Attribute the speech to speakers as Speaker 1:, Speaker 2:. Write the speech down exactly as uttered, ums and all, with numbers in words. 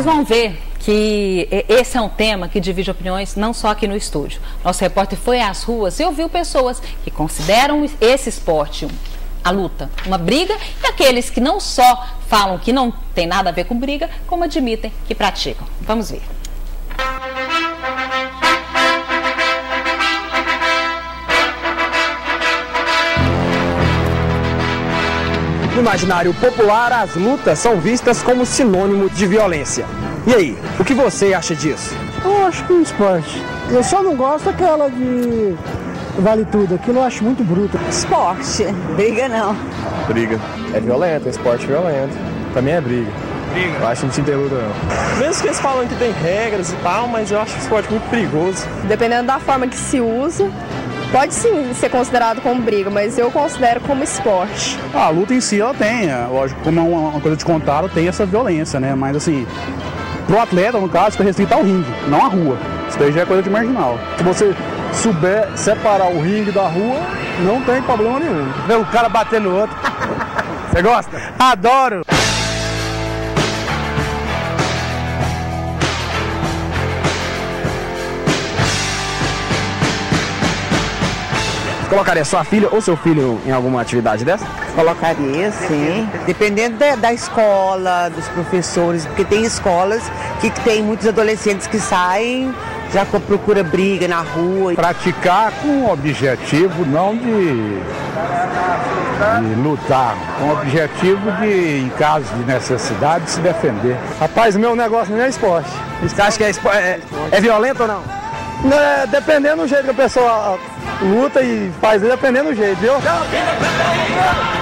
Speaker 1: vão ver que esse é um tema que divide opiniões não só aqui no estúdio. Nosso repórter foi às ruas e ouviu pessoas que consideram esse esporte a luta, uma briga, e aqueles que não só falam que não tem nada a ver com briga, como admitem que praticam. Vamos ver.
Speaker 2: No imaginário popular, as lutas são vistas como sinônimo de violência. E aí, o que você acha disso?
Speaker 3: Eu acho que é um esporte. Eu só não gosto daquela de vale tudo. Aquilo eu acho muito bruto.
Speaker 4: Esporte, briga não.
Speaker 5: Briga. É violento, é esporte violento. Também é briga. Briga. Eu acho que não tinha luta não.
Speaker 6: Mesmo que eles falam que tem regras e tal, mas eu acho o esporte muito perigoso.
Speaker 7: Dependendo da forma que se usa, pode sim ser considerado como briga, mas eu considero como esporte.
Speaker 8: A luta em si, ela tem, lógico, como é uma coisa de contato, tem essa violência, né? Mas assim, pro atleta, no caso, está restrito ao ringue, não à rua. Isso daí já é coisa de marginal. Se você souber separar o ringue da rua, não tem problema nenhum.
Speaker 2: Vê o cara batendo no outro. Você gosta?
Speaker 8: Adoro!
Speaker 2: Colocaria sua filha ou seu filho em alguma atividade dessa?
Speaker 4: Colocaria, sim. Dependendo da, da escola, dos professores, porque tem escolas que, que tem muitos adolescentes que saem, já procura briga na rua.
Speaker 9: Praticar com o objetivo não de, de lutar, com o objetivo de, em caso de necessidade, se defender.
Speaker 3: Rapaz, o meu negócio não é esporte.
Speaker 2: Você acha que é, é, é violento ou não?
Speaker 3: Não, é, dependendo do jeito que a pessoa luta e faz, dependendo do jeito, viu?